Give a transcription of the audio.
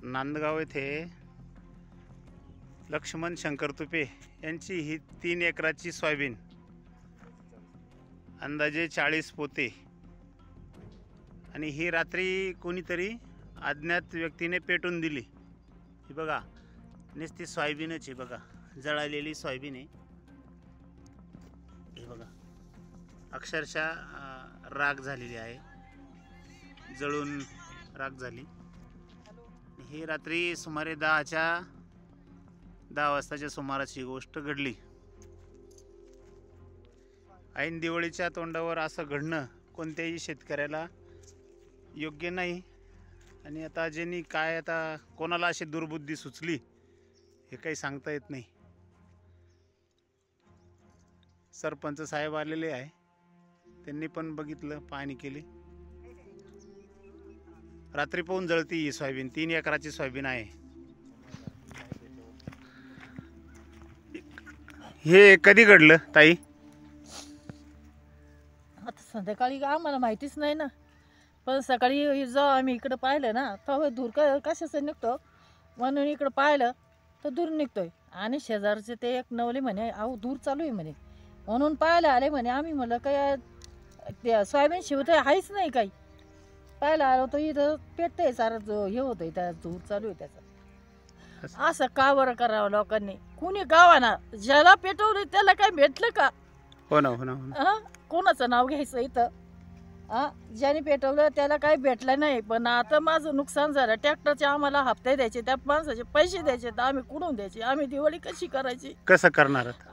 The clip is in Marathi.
नांदगाव येथे लक्ष्मण शंकर तुपे यांची ही 3 एकराची सोयाबीन अंदाजे 40 पोते आणि ही रात्री कोणीतरी अज्ञात व्यक्तीने पेटून दिली। ही बघा नुसती सोयाबीनच आहे, बघा जळालेली सोयाबीन आहे। हे बघा अक्षरशः राख झालेली आहे, जळून राख झाली। ही रात्री सुमारे 10 वाजताच्या सुमारास ही गोष्ट घडली। ऐन दिवाळीच्या तोंडावर असं घडणं कोणत्याही शेतकऱ्याला योग्य नाही। आणि आता ज्यांनी काय आता कोणाला अशी दुर्बुद्धी सुचली हे काही सांगता येत नाही। सरपंच साहेब आलेले आहे, त्यांनी पण बघितलं, पाहणी केली। रात्री पाहून जळती ही सोयाबीन, 3 एकराची सोयाबीन आहे। हे कधी घडलं ताई? आता संध्याकाळी आम्हाला माहितीच नाही ना, पण सकाळी जेव्हा आम्ही इकडं पाहिलं ना तेव्हा धूर कशाचं निघतो म्हणून इकडं पाहिलं तर धूर निघतोय। आणि शेजारचे ते एक नवले म्हणे अहो धूर चालू आहे म्हणे, म्हणून पाहायला आले म्हणे। आम्ही म्हणलं काय त्या सोयाबीन शिवतंय आहेच नाही, काही पाहायला आलो तर इथं पेटतंय सारं, हे होतंय त्या धूर चालू आहे त्याचा। असं का बरं करावं लोकांनी? कुणी गावाना ज्याला पेटवलं त्याला काय भेटलं का? हो ना, हो ना, हो ना। कोणाचं नाव घ्यायचं इथं? ज्याने पेटवलं त्याला काही भेटलं नाही। पण आता माझं नुकसान झालं, ट्रॅक्टरचे आम्हाला हप्ते द्यायचे, त्या माणसाचे पैसे द्यायचे, तर आम्ही कुठून द्यायचे? आम्ही दिवाळी कशी करायची? कसं करणार?